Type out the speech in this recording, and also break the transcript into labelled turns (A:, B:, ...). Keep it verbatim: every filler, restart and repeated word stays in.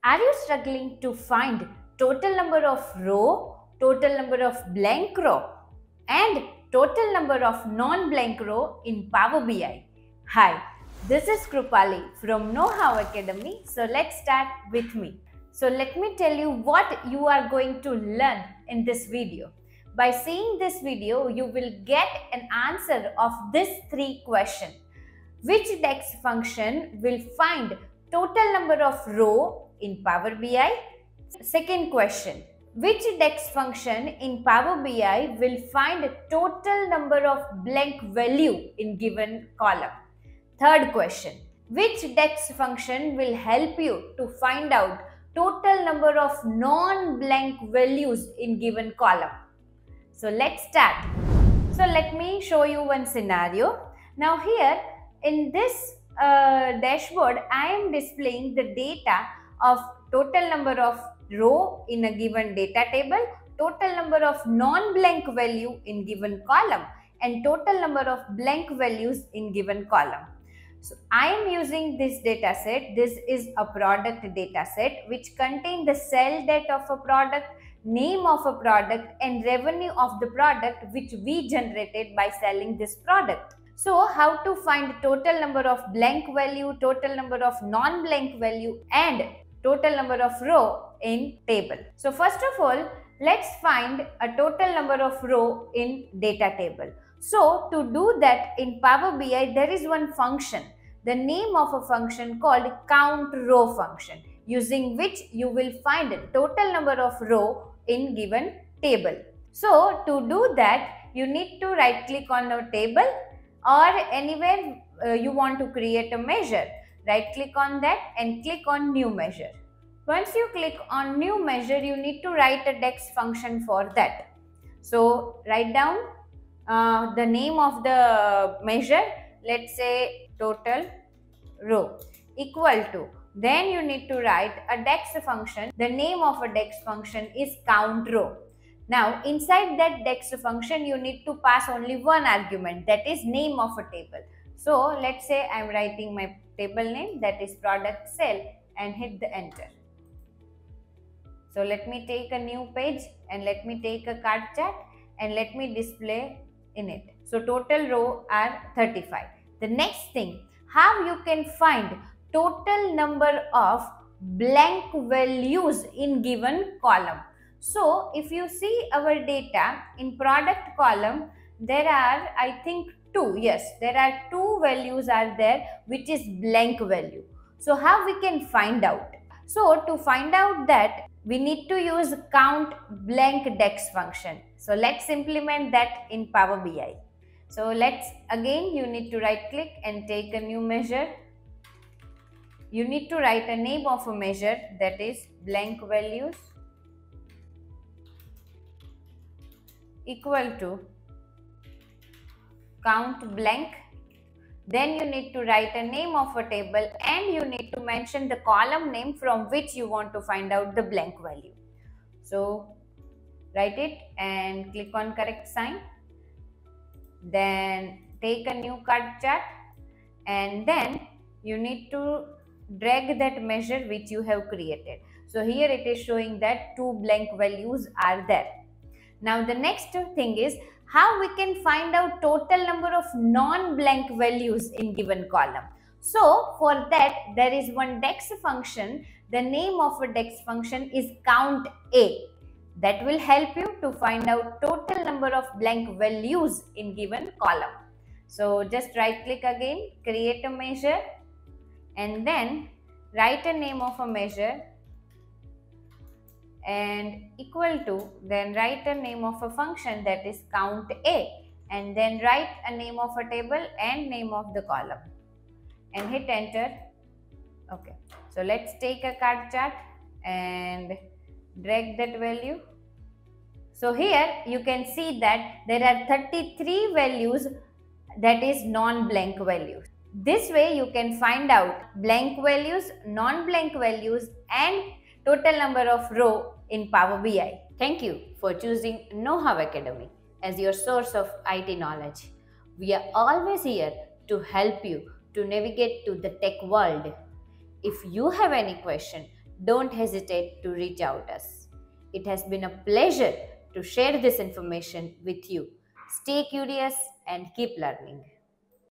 A: Are you struggling to find total number of row, total number of blank row and total number of non-blank row in Power B I? Hi, this is Krupali from KnowHow Academy. So let's start with me. So let me tell you what you are going to learn in this video. By seeing this video, you will get an answer of these three questions. Which DEX function will find total number of row in Power B I? Second question. Which DEX function in Power B I will find total number of blank value in given column? Third question. Which DEX function will help you to find out total number of non-blank values in given column? So let's start. So let me show you one scenario. Now here in this uh, dashboard, I am displaying the data of total number of row in a given data table, total number of non-blank value in given column, and total number of blank values in given column. So I am using this data set. This is a product data set which contains the sell date of a product, name of a product, and revenue of the product which we generated by selling this product. So how to find total number of blank value, total number of non-blank value and total number of row in table. So first of all, let's find a total number of row in data table. So to do that in Power B I, there is one function, the name of a function called CountRow function, using which you will find total number of row in given table. So to do that, you need to right click on the table or anywhere uh, you want to create a measure. Right click on that and click on new measure. Once you click on new measure, you need to write a DEX function for that. So write down uh, the name of the measure, let's say total row equal to. Then you need to write a DEX function. The name of a DEX function is CountRow. Now inside that DEX function, you need to pass only one argument, that is name of a table. So let's say I am writing my table name, that is product sell, and hit the enter. So let me take a new page and let me take a card chart and let me display in it. So total row are thirty-five. The next thing, how you can find total number of blank values in given column. So if you see our data in product column, there are I think two, yes, there are two values are there which is blank value. So how we can find out? So to find out that, we need to use CountBlank DEX function. So let's implement that in Power B I. So let's again, you need to right click and take a new measure. You need to write a name of a measure, that is blank values equal to CountBlank. Then you need to write a name of a table and you need to mention the column name from which you want to find out the blank value. So write it and click on correct sign. Then take a new card chart and then you need to drag that measure which you have created. So here it is showing that two blank values are there. Now the next thing is how we can find out total number of non-blank values in given column. So for that, there is one DEX function. The name of a DEX function is CountA. That will help you to find out total number of blank values in given column. So just right click again, create a measure and then write a name of a measure and equal to, then write a name of a function, that is CountA, and then write a name of a table and name of the column and hit enter. Okay, so let's take a card chart and drag that value. So here you can see that there are thirty-three values, that is non-blank values. This way you can find out blank values, non-blank values and total number of row in Power B I. Thank you for choosing KnowHow Academy as your source of I T knowledge. We are always here to help you to navigate to the tech world. If you have any question, don't hesitate to reach out us. It has been a pleasure to share this information with you. Stay curious and keep learning.